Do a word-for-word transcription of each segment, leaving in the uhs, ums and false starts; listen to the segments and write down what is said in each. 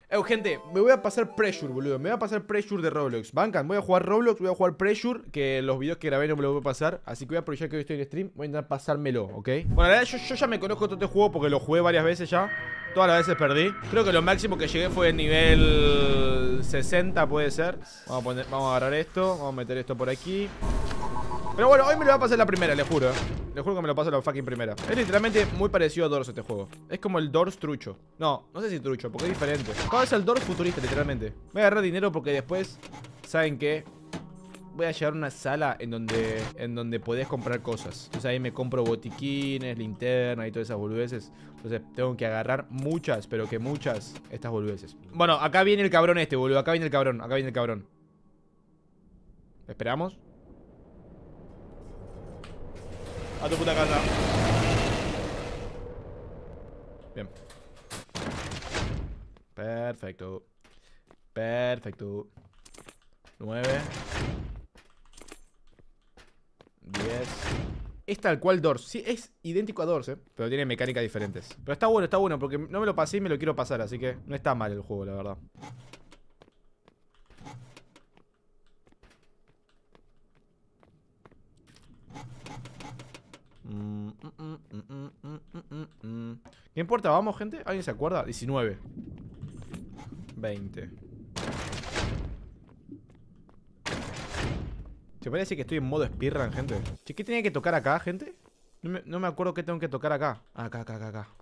Eh, gente, me voy a pasar Pressure, boludo. Me voy a pasar Pressure de Roblox. Bancan, voy a jugar Roblox, voy a jugar Pressure. Que los videos que grabé no me los voy a pasar. Así que voy a aprovechar que hoy estoy en stream. Voy a intentar pasármelo, ¿ok? Bueno, la verdad yo, yo ya me conozco todo este juego porque lo jugué varias veces ya. Todas las veces perdí. Creo que lo máximo que llegué fue el nivel sesenta, puede ser. Vamos a, poner, vamos a agarrar esto. Vamos a meter esto por aquí. Pero bueno, hoy me lo voy a pasar la primera, les juro. Les juro que me lo paso la fucking primera. Es literalmente muy parecido a Doors este juego. Es como el Doors trucho. No, no sé si trucho, porque es diferente. Cada vez el Doors futurista, literalmente. Voy a agarrar dinero porque después, ¿saben qué? Voy a llegar a una sala en donde en donde podés comprar cosas. Entonces ahí me compro botiquines, linterna y todas esas boludeces. Entonces tengo que agarrar muchas, pero que muchas, estas boludeces. Bueno, acá viene el cabrón este, boludo. Acá viene el cabrón, acá viene el cabrón. ¿Esperamos? A tu puta casa. Bien. Perfecto. Perfecto. nueve. diez. Es tal cual Doors. Sí, es idéntico a Doors, eh. Pero tiene mecánicas diferentes. Pero está bueno, está bueno. Porque no me lo pasé y me lo quiero pasar. Así que no está mal el juego, la verdad. Mm, mm, mm, mm, mm, mm, mm. ¿Qué importa? Vamos, gente. ¿Alguien se acuerda? diecinueve. veinte. Se parece que estoy en modo speedrun, gente. Che, ¿qué tenía que tocar acá, gente? No me, no me acuerdo qué tengo que tocar acá. Acá, acá, acá, acá.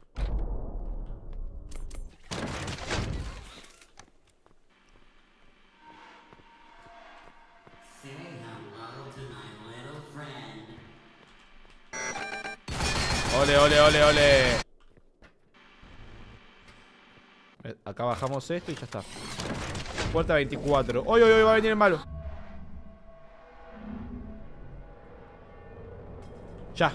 Ole, ole, ole, ole. Acá bajamos esto y ya está. Puerta veinticuatro. ¡Oy, oy, oy! Va a venir el malo. Ya.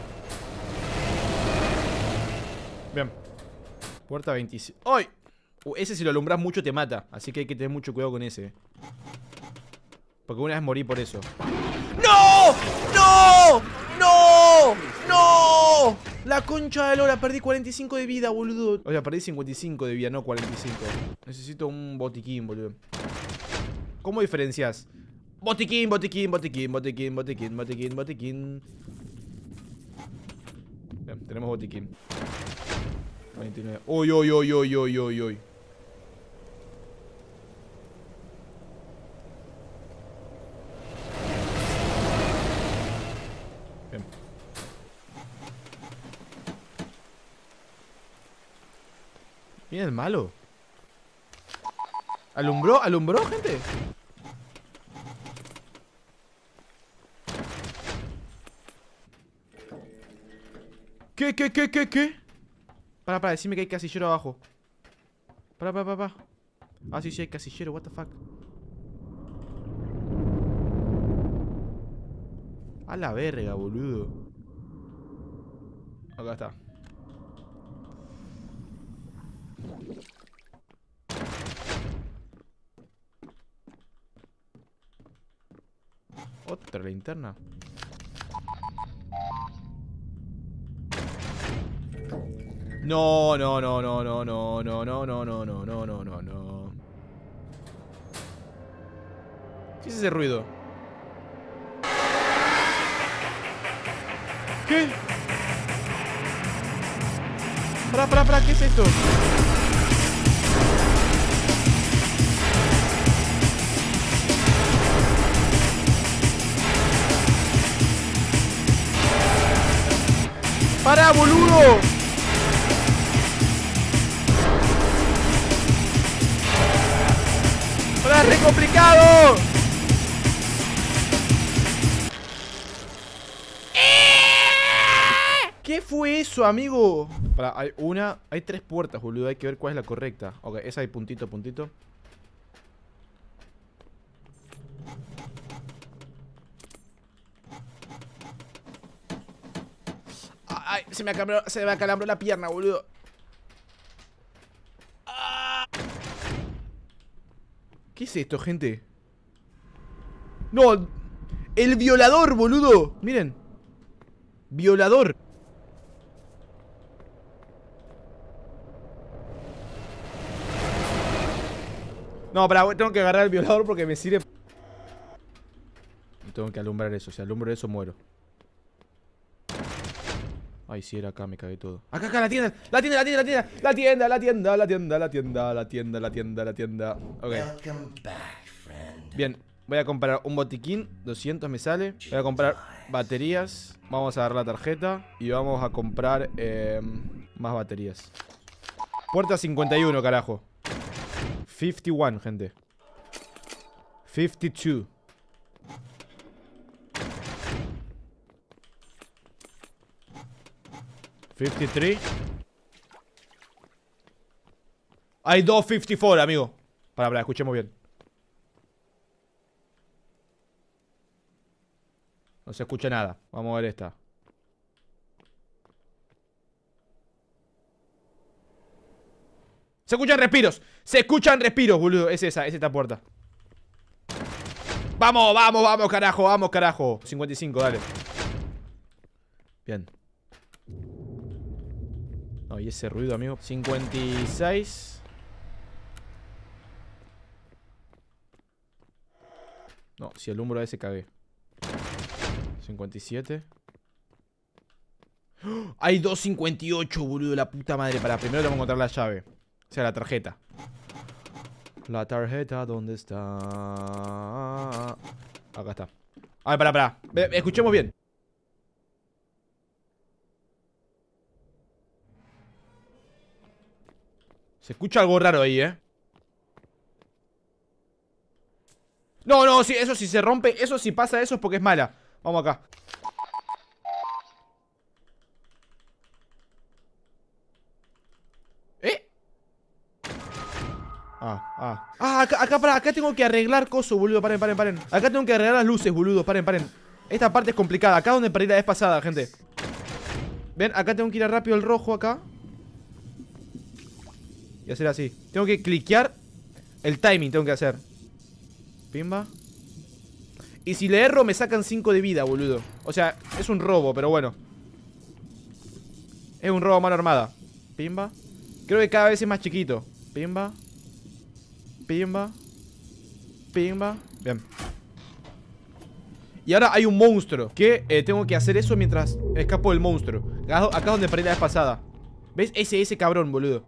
Bien. Puerta veinticinco. ¡Ay! Uh, ese si lo alumbras mucho te mata. Así que hay que tener mucho cuidado con ese. Porque una vez morí por eso. ¡No! ¡No! ¡No! ¡No! La concha de lora, perdí cuarenta y cinco de vida, boludo. O sea, perdí cincuenta y cinco de vida, no cuarenta y cinco. Necesito un botiquín, boludo. ¿Cómo diferencias? Botiquín, botiquín, botiquín, botiquín, botiquín, botiquín, botiquín. Bien, tenemos botiquín. veintinueve. Uy, uy, uy, uy, uy, uy, uy. Bien. Viene el malo. ¿Alumbró? ¿Alumbró, gente? ¿Qué, qué, qué, qué, qué? Para, para, decime que hay casillero abajo. Para, para, para, para. Ah, sí, sí, hay casillero, what the fuck. A la verga, boludo. Acá está. Otra linterna. No, no, no, no, no, no, no, no, no, no, no, no, no, no, no. ¿Qué es ese ruido? ¿Qué? Pará, pará, pará, ¿qué es esto? ¡Pará, boludo! ¡Pará, re complicado! ¿Qué fue eso, amigo? Pará, hay una... Hay tres puertas, boludo. Hay que ver cuál es la correcta. Ok, esa hay puntito, puntito. Ay, se me acalambró, se me acalambró la pierna, boludo. ¿Qué es esto, gente? No, el violador, boludo. Miren. Violador. No, pará, tengo que agarrar el violador porque me sirve. Tengo que alumbrar eso, si alumbro eso muero. Ay, si era acá, me cagué todo. Acá, acá, la tienda, la tienda, la tienda, la tienda, la tienda, la tienda, la tienda, la tienda, la tienda, la tienda, la tienda. Ok. Bien, voy a comprar un botiquín, doscientos me sale. Voy a comprar baterías. Vamos a agarrar la tarjeta y vamos a comprar eh, más baterías. Puerta cincuenta y uno, carajo. cincuenta y uno, gente. cincuenta y dos. cincuenta y tres. Hay dos cincuenta y cuatro, amigo. Para, para, escuchemos bien. No se escucha nada. Vamos a ver esta. Se escuchan respiros. Se escuchan respiros, boludo. Es esa, es esta puerta. Vamos, vamos, vamos, carajo, vamos, carajo. cincuenta y cinco, dale. Bien. No, y ese ruido, amigo. cincuenta y seis. No, si alumbro a ese cagué. cincuenta y siete. ¡Oh! Hay dos cincuenta y ocho, boludo, la puta madre. Para primero tengo que encontrar la llave. O sea, la tarjeta. La tarjeta, ¿dónde está? Acá está. A ver, pará, pará. Escuchemos bien. Se escucha algo raro ahí, ¿eh? No, no, sí, eso sí se rompe. Eso sí pasa, eso es porque es mala. Vamos acá. ¿Eh? Ah, ah. Ah, acá, acá, pará, acá tengo que arreglar coso, boludo. Paren, paren, paren. Acá tengo que arreglar las luces, boludo. Paren, paren. Esta parte es complicada. Acá donde perdí la vez pasada, gente. Ven, acá tengo que ir a rápido el rojo acá. Y hacer así. Tengo que cliquear. El timing tengo que hacer. Pimba. Y si le erro me sacan cinco de vida, boludo. O sea, es un robo, pero bueno. Es un robo a mano armada. Pimba. Creo que cada vez es más chiquito. Pimba. Pimba. Pimba. Bien. Y ahora hay un monstruo. Que eh, tengo que hacer eso mientras escapo del monstruo. Acá, acá es donde perdí la vez pasada. ¿Ves? Ese, ese cabrón, boludo.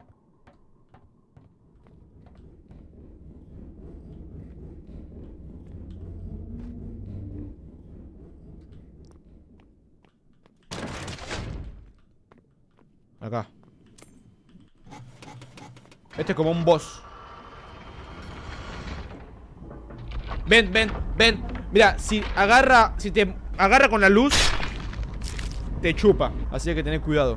Acá. Este es como un boss. Ven, ven, ven. Mira, si agarra, si te agarra con la luz, te chupa. Así que tened cuidado.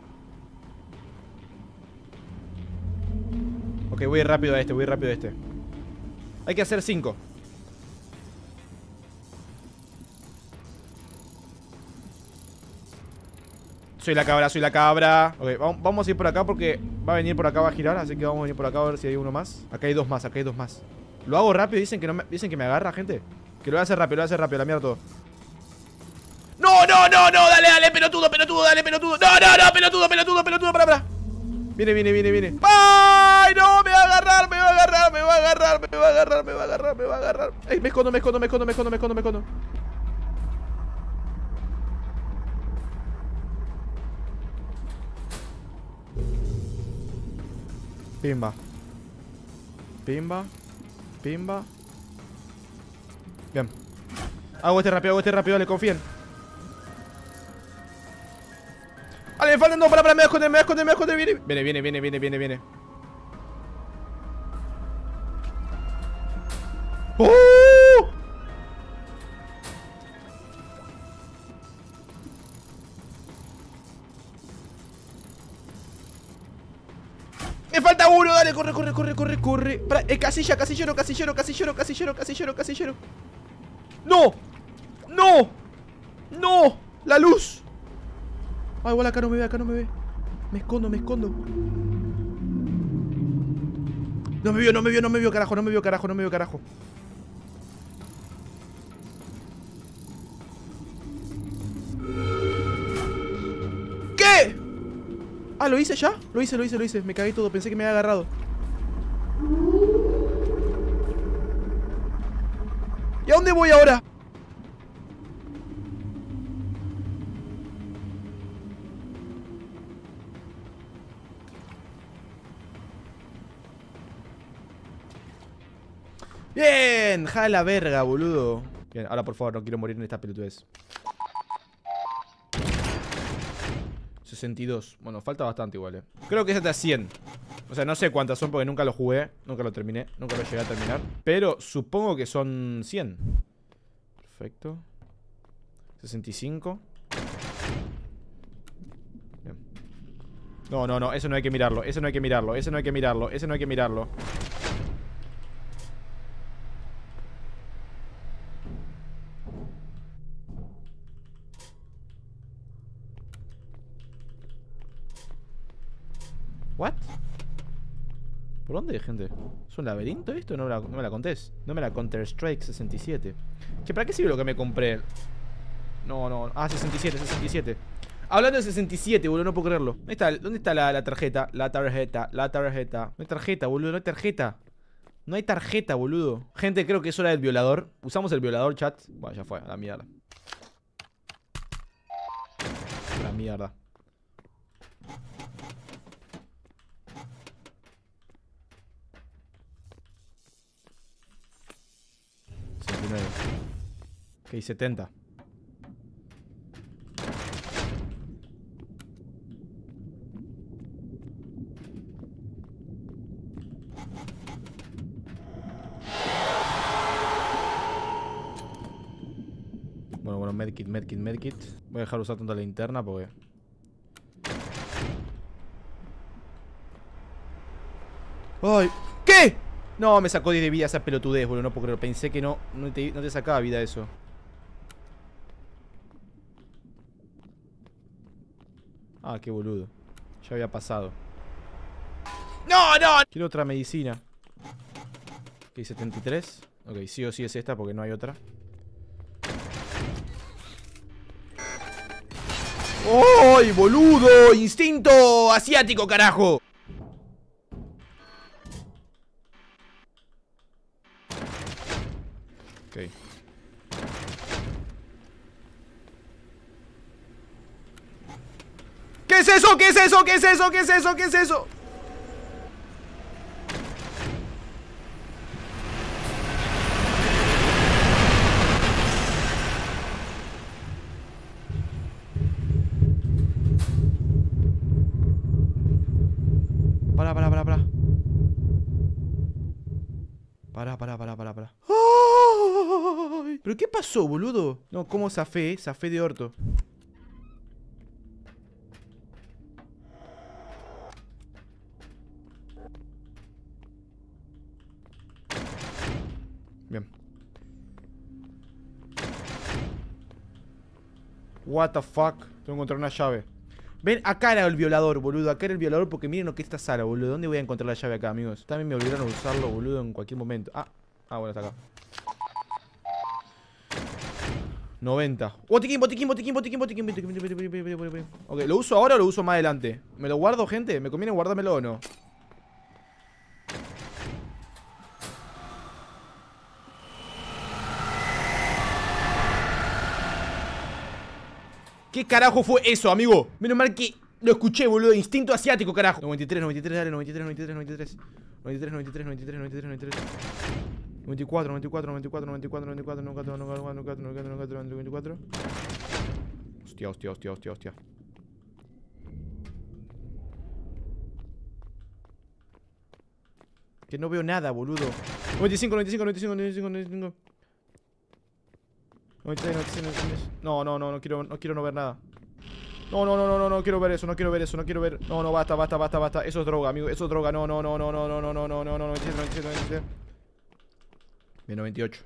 Ok, voy rápido a este, voy rápido a este. Hay que hacer cinco. Soy la cabra, soy la cabra. Ok, vamos, vamos a ir por acá porque va a venir por acá, va a girar. Así que vamos a venir por acá a ver si hay uno más. Acá hay dos más, acá hay dos más. Lo hago rápido, dicen que no me, dicen que me agarra, gente. Que lo voy a hacer rápido, lo voy a hacer rápido, la mierda todo. No, no, no, no, dale, dale, pelotudo, pelotudo, dale, pelotudo. No, no, no, pelotudo, pelotudo, pelotudo, para, para. Viene, viene, viene, viene. ¡Ay, no! Me va a agarrar, me va a agarrar, me va a agarrar, me va a agarrar, me va a agarrar, me va a agarrar. Ey, me escondo, me escondo, me escondo, me escondo, me escondo, me escondo. Pimba. Pimba. Pimba. Bien. Hago este rápido, hago este rápido, le confíen. Vale, me faltan dos, para, para, me voy a esconder, me voy a esconder, me voy a esconder, viene. Viene, viene, viene, viene, viene, viene. ¡Oh! Me falta uno, dale, corre, corre, corre, corre, corre. Para, eh, casilla, casillero, casillero, casillero, casillero, casillero, casillero. ¡No! ¡No! ¡No! ¡La luz! Ah, igual acá no me ve, acá no me ve. Me escondo, me escondo. No me vio, no me vio, no me vio, carajo, no me vio, carajo, no me vio, carajo. ¿Qué? Ah, ¿lo hice ya? Lo hice, lo hice, lo hice. Me cagué todo, pensé que me había agarrado. ¿Y a dónde voy ahora? Bien, jala la verga, boludo. Bien, ahora por favor, no quiero morir en esta pelotudez. sesenta y dos. Bueno, falta bastante igual, eh. Creo que es hasta cien. O sea, no sé cuántas son porque nunca lo jugué. Nunca lo terminé. Nunca lo llegué a terminar. Pero supongo que son cien. Perfecto. sesenta y cinco. Bien. No, no, no. Eso no hay que mirarlo. Eso no hay que mirarlo. Eso no hay que mirarlo. Eso no hay que mirarlo. ¿What? ¿Por dónde, gente? ¿Es un laberinto esto? No me la, no me la contés. No me la Counter-Strike sesenta y siete. Che, ¿para qué sirve lo que me compré? No, no. Ah, sesenta y siete, sesenta y siete. Hablando de sesenta y siete, boludo, no puedo creerlo. ¿Dónde está, dónde está la, la tarjeta? La tarjeta, la tarjeta. No hay tarjeta, boludo, no hay tarjeta. No hay tarjeta, boludo. Gente, creo que es hora del violador. ¿Usamos el violador, chat? Bueno, ya fue, a la mierda. A la mierda. sesenta y nueve. Ok, setenta. Bueno, bueno, medkit, medkit, medkit. Voy a dejar usar tanto la linterna porque... ¡Ay! ¿Qué? No, me sacó diez de vida esa pelotudez, boludo. No puedo creerlo. Pensé que no, no te, no te sacaba vida eso. Ah, qué boludo. Ya había pasado. ¡No, no! Quiero otra medicina. Ok, setenta y tres. Ok, sí o sí es esta porque no hay otra. ¡Ay, boludo! ¡Instinto asiático, carajo! Ok. ¿Qué es eso? ¿Qué es eso? ¿Qué es eso? ¿Qué es eso? ¿Qué es eso? Para, para, para, para. Para, para, para, para, para. ¡Ay! ¿Pero qué pasó, boludo? No, ¿cómo zafé? Zafé de orto. Bien. What the fuck. Tengo que encontrar una llave. Ven, acá era el violador, boludo. Acá era el violador porque miren lo que es esta sala, boludo. ¿Dónde voy a encontrar la llave acá, amigos? También me olvidaron usarlo, boludo, en cualquier momento. Ah, ah, bueno, está acá. noventa. Botiquín, botiquín, botiquín, botiquín, botiquín, botiquín, botiquín, botiquín, botiquín. Ok, ¿lo uso ahora o lo uso más adelante? ¿Me lo guardo, gente? ¿Me conviene guardármelo o no? ¿Qué carajo fue eso, amigo? Menos mal que lo escuché, boludo. Instinto asiático, carajo. noventa y tres, noventa y tres, dale, noventa y tres, noventa y tres, noventa y tres. noventa y tres, noventa y tres, noventa y tres, noventa y tres, noventa y tres. noventa y cuatro, noventa y cuatro, noventa y cuatro, noventa y cuatro, noventa y cuatro, noventa y cuatro, noventa y cuatro, noventa y cuatro, noventa y cuatro. Hostia, hostia, hostia, hostia, hostia. Que no veo nada, boludo. noventa y cinco, noventa y cinco, noventa y cinco, noventa y cinco, noventa y cinco. noventa y seis, noventa y seis, noventa y seis. No, no, no, no quiero, no quiero no ver nada. No, no, no, no, no, no quiero ver eso, no quiero ver eso, no quiero ver. No, no, basta, basta, basta, basta. Eso es droga, amigo, eso es droga. No, no, no, no, no, no, no, no, no, no, no, noventa y siete, noventa y siete, noventa y siete. Bien, noventa y ocho.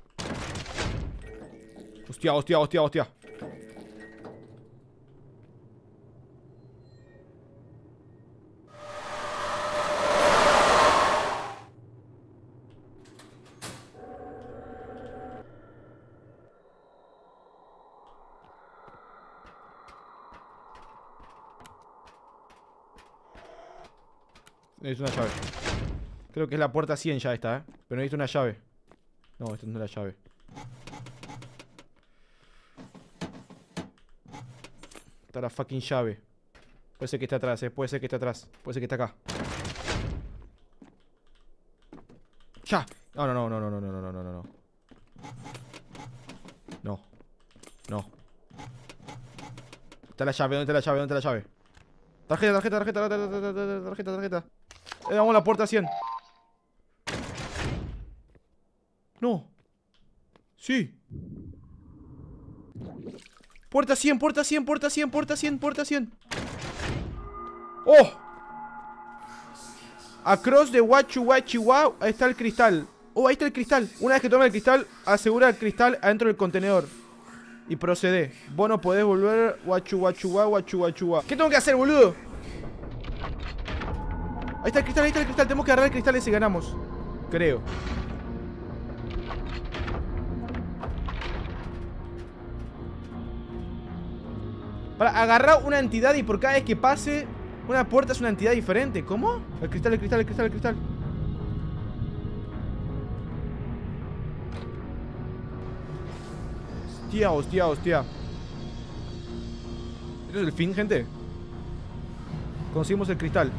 Hostia, hostia, hostia, hostia. Necesito una llave. Creo que es la puerta cien ya esta, eh. Pero necesito una llave. No, esta no es la llave. Está la fucking llave. Puede ser que esté atrás, eh. Puede ser que esté atrás. Puede ser que esté acá. ¡Ya! No, no, no, no, no, no, no, no, no, no. No. No. Está la llave, ¿dónde está la llave? ¿Dónde está la llave? Tarjeta, tarjeta, tarjeta, tarjeta, tarjeta, tarjeta. Le damos la puerta a cien. No. Sí. Puerta cien, puerta cien, puerta cien, puerta cien, puerta cien. ¡Oh! Across the Wachu Wachi Wow. Ahí está el cristal. Oh, ahí está el cristal. Una vez que toma el cristal, asegura el cristal adentro del contenedor. Y procede. Vos no podés volver. Wachu Wachu Wow, Wachu Wachu Wow. ¿Qué tengo que hacer, boludo? Ahí está el cristal, ahí está el cristal. Tenemos que agarrar el cristal ese y ganamos. Creo. Para agarrar una entidad y por cada vez que pase una puerta es una entidad diferente. ¿Cómo? El cristal, el cristal, el cristal, el cristal. Hostia, hostia, hostia. ¿Esto es el fin, gente? Conseguimos el cristal.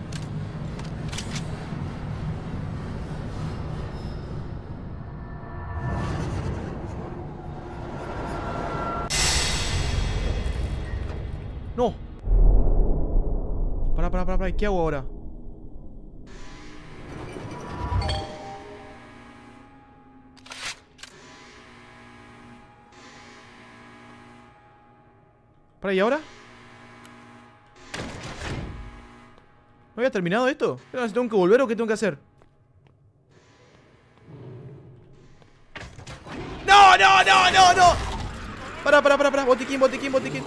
No. Para, para, para, para. ¿Qué hago ahora? Para, ¿y ahora? ¿No había terminado esto? ¿Tengo que volver o qué tengo que hacer? ¡No, no, no, no, no! Para, para, para, para. Botiquín, botiquín, botiquín.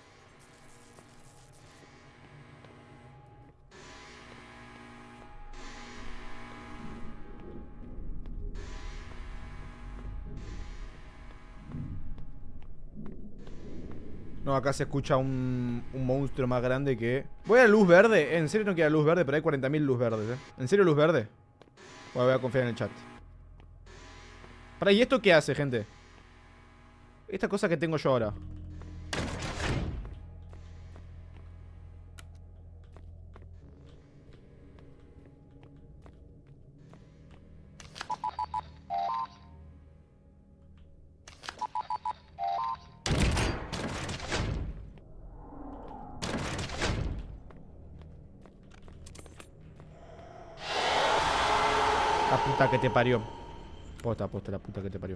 No, acá se escucha un, un monstruo más grande que... Voy a la luz verde. En serio no queda luz verde, pero hay cuarenta mil luz verdes, ¿eh? ¿En serio luz verde? Bueno, voy a confiar en el chat. Para, ¿y esto qué hace, gente? Esta cosa que tengo yo ahora. La puta que te parió. Posta, posta, la puta que te parió.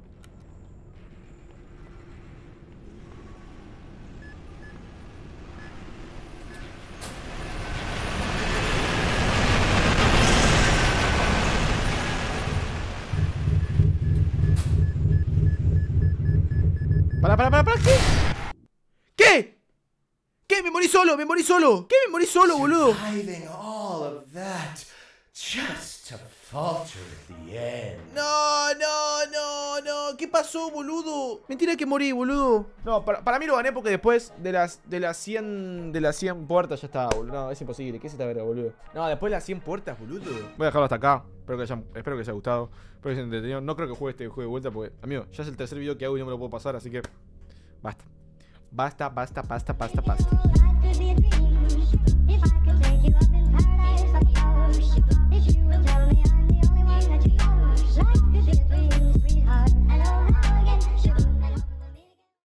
Para, para, para, para, ¿qué? ¿Qué? ¿Qué? Me morí solo, me morí solo. ¿Qué? Me morí solo, boludo. Just to falter at the end. No, no, no, no. ¿Qué pasó, boludo? Mentira que morí, boludo. No, para, para mí lo gané porque después de las de las cien de las cien puertas ya estaba, boludo. No, es imposible. ¿Qué es esta verga, boludo? No, después de las cien puertas, boludo. Voy a dejarlo hasta acá. Espero que, hayan, espero que les haya gustado. Espero que les haya entretenido. No creo que juegue este juego de vuelta porque, amigo, ya es el tercer video que hago y no me lo puedo pasar, así que basta. Basta, basta, basta, basta, basta. If I could take you up in paradise, like yours, if you would tell